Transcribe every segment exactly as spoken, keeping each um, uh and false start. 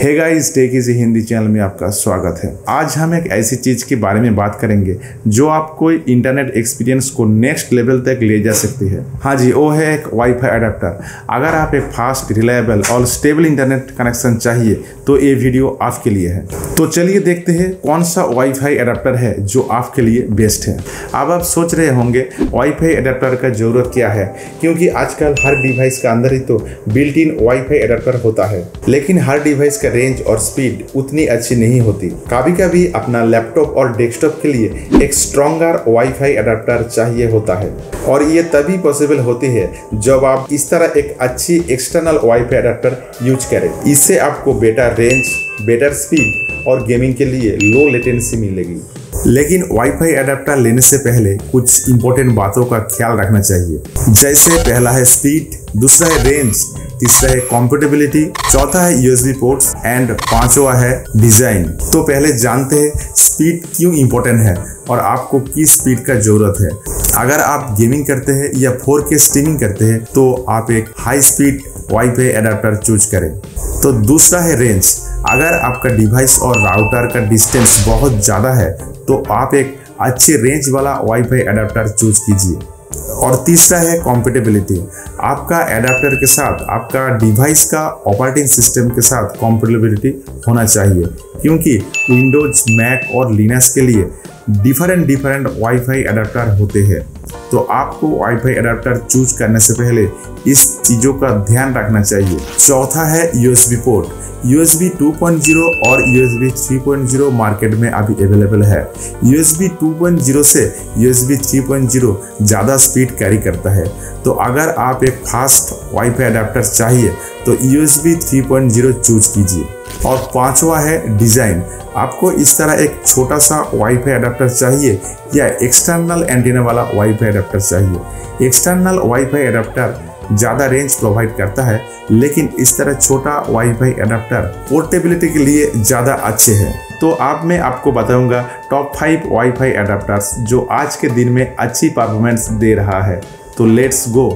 हे guys, tech easy Hindi channel में आपका स्वागत है। आज हम एक ऐसी चीज के बारे में बात करेंगे जो आपको इंटरनेट एक्सपीरियंस को नेक्स्ट लेवल तक ले जा सकती है। हाँ जी, वो है एक वाईफाई अडेप्टर। अगर आप एक फास्ट, रिलायबल और स्टेबल इंटरनेट कनेक्शन चाहिए तो ये वीडियो आपके लिए है। तो चलिए देखते हैं कौन सा वाईफाई अडेप्टर है जो आपके लिए बेस्ट है। अब आप सोच रहे होंगे वाईफाई अडेप्टर का जरूरत क्या है, क्योंकि आजकल हर डिवाइस का अंदर ही तो बिल्ट इन वाईफाई अडेप्टर होता है, लेकिन हर डिवाइस का रेंज और स्पीड उतनी अच्छी नहीं होती। कभी कभी अपना लैपटॉप और डेस्कटॉप के लिए एक स्ट्रॉन्गर वाईफाई अडेप्टर चाहिए होता है, और ये तभी पॉसिबल होती है जब आप इस तरह एक अच्छी एक्सटर्नल वाईफाई अडेप्टर यूज करें। इससे आपको बेटर रेंज, बेटर स्पीड और गेमिंग के लिए लो लेटेंसी मिलेगी। लेकिन वाईफाई अडेप्टर लेने से पहले कुछ इंपॉर्टेंट बातों का ख्याल रखना चाहिए, जैसे पहला है स्पीड, दूसरा है रेंज, तीसरा है कंपैटिबिलिटी, चौथा है यूएसबी पोर्ट्स एंड पांचवा है डिजाइन। तो पहले जानते हैं स्पीड क्यों इंपॉर्टेंट है और आपको किस स्पीड का जरूरत है। अगर आप गेमिंग करते हैं या फोर के स्ट्रीमिंग करते हैं तो आप एक high speed WiFi adapter choose करें। तो दूसरा है रेंज। अगर आपका डिवाइस और राउटर का डिस्टेंस बहुत ज़्यादा है तो आप एक अच्छे रेंज वाला वाईफाई अडेप्टर चूज कीजिए। और तीसरा है कंपैटिबिलिटी। आपका अडेप्टर के साथ आपका डिवाइस का ऑपरेटिंग सिस्टम के साथ कंपैटिबिलिटी होना चाहिए, क्योंकि विंडोज, मैक और लिनक्स के लिए डिफरेंट डिफरेंट वाईफाई अडेप्टर होते हैं। तो आपको वाईफाई अडेप्टर चूज करने से पहले इस चीज़ों का ध्यान रखना चाहिए। चौथा है USB port. USB two point zero और USB three point zero market में अभी अवेलेबल है। यूएसबी टू पॉइंट ज़ीरो से यूएसबी थ्री पॉइंट ज़ीरो ज़्यादा स्पीड कैरी करता है। तो अगर आप एक फास्ट वाईफाई अडेप्टर चाहिए तो USB three point zero choose कीजिए। और पांचवा है डिज़ाइन। आपको इस तरह एक छोटा सा वाईफाई अडेप्टर चाहिए या एक्सटर्नल एंटीना वाला वाईफाई अडेप्टर चाहिए। एक्सटर्नल वाईफाई अडेप्टर ज़्यादा रेंज प्रोवाइड करता है, लेकिन इस तरह छोटा वाईफाई अडेप्टर पोर्टेबिलिटी के लिए ज़्यादा अच्छे हैं। तो अब मैं आपको बताऊंगा टॉप फाइव वाईफाई अडेप्टर्स जो आज के दिन में अच्छी परफॉर्मेंस दे रहा है। तो लेट्स गो।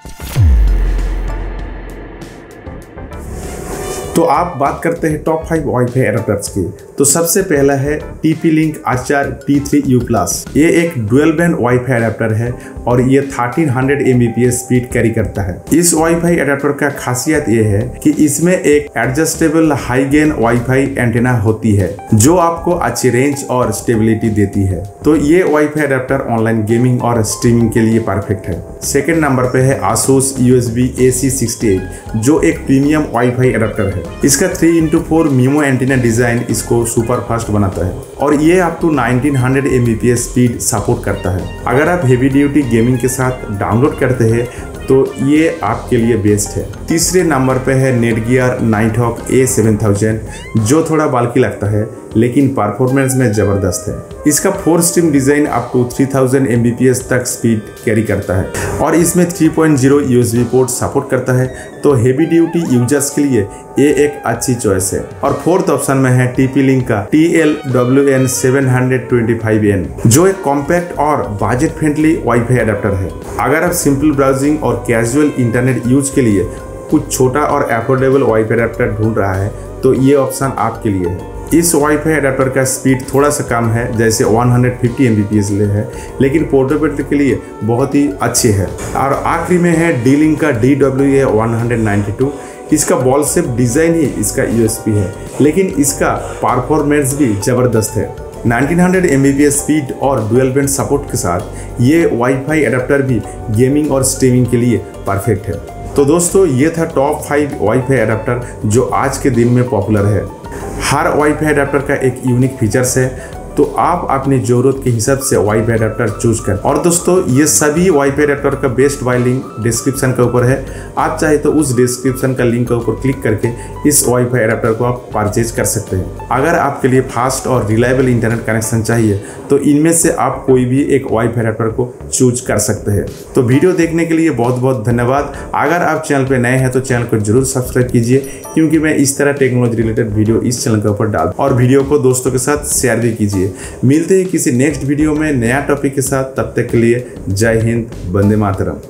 तो आप बात करते हैं टॉप फाइव वाईफाई अडेप्टर्स की। तो सबसे पहला है TP Link Archer T three U plus. ये एक डुअल बैंड वाईफाई अडेप्टर है और ये thirteen hundred M B P S speed carry करता है। इस वाईफाई अडेप्टर का खासियत ये है कि इसमें एक adjustable high gain WiFi antenna होती है जो आपको अच्छी रेंज और स्टेबिलिटी देती है। तो ये वाईफाई अडेप्टर ऑनलाइन गेमिंग और स्ट्रीमिंग के लिए परफेक्ट है। सेकेंड नंबर पे है Asus USB A C sixty eight, जो एक प्रीमियम वाईफाई अडेप्टर है। इसका three into four MIMO antenna design इसको सुपर फास्ट बनाता है और ये up to nineteen hundred M B P S speed support करता है। अगर आप हेवी ड्यूटी गेमिंग के साथ डाउनलोड करते हैं तो ये आपके लिए बेस्ट है। तीसरे नंबर पे है Netgear Nighthawk A seven thousand, जो थोड़ा बाल्की लगता है लेकिन परफॉर्मेंस में ज़बरदस्त है। इसका four stream design up to three thousand M B P S तक स्पीड कैरी करता है और इसमें three point zero USB port support करता है। तो हेवी ड्यूटी यूजर्स के लिए ये एक अच्छी चॉइस है। और फोर्थ ऑप्शन में है टीपी-लिंक का T L W N seven two five N, जो एक कॉम्पैक्ट और बजट फ्रेंडली वाईफाई अडेप्टर है। अगर आप सिंपल ब्राउजिंग और कैजुअल इंटरनेट यूज के लिए कुछ छोटा और अफोर्डेबल वाईफाई अडेप्टर ढूंढ रहा है तो ये ऑप्शन आपके लिए है। इस वाईफाई अडेप्टर का स्पीड थोड़ा सा कम है, जैसे one fifty M B P S ले है, लेकिन पोर्टेबिलिटी के लिए बहुत ही अच्छी है। और आखिरी में है डी-लिंक का D W A one ninety two. इसका बॉल शेप डिज़ाइन ही इसका यूएसपी है, लेकिन इसका परफॉर्मेंस भी ज़बरदस्त है। Nineteen hundred M B P S speed और डुअल बैंड सपोर्ट के साथ ये वाईफाई अडेप्टर भी गेमिंग और स्ट्रीमिंग के लिए परफेक्ट है। तो दोस्तों, ये था टॉप फाइव वाईफाई अडेप्टर जो आज के दिन में पॉपुलर है। हर वाईफाई अडेप्टर का एक यूनिक फीचर्स है, तो आप अपनी ज़रूरत के हिसाब से वाईफाई अडेप्टर चूज करें। और दोस्तों, ये सभी वाईफाई अडेप्टर का बेस्ट बाय लिंक डिस्क्रिप्शन के ऊपर है। आप चाहे तो उस डिस्क्रिप्शन का लिंक के ऊपर क्लिक करके इस वाईफाई अडेप्टर को आप परचेज कर सकते हैं। अगर आपके लिए फास्ट और रिलायबल इंटरनेट कनेक्शन चाहिए तो इनमें से आप कोई भी एक वाईफाई अडेप्टर को चूज कर सकते हैं। तो वीडियो देखने के लिए बहुत बहुत धन्यवाद। अगर आप चैनल पर नए हैं तो चैनल को जरूर सब्सक्राइब कीजिए, क्योंकि मैं इस तरह टेक्नोलॉजी रिलेटेड वीडियो इस चैनल के ऊपर डाल, और वीडियो को दोस्तों के साथ शेयर भी कीजिए। मिलते हैं किसी नेक्स्ट वीडियो में नया टॉपिक के साथ। तब तक के लिए जय हिंद, वंदे मातरम।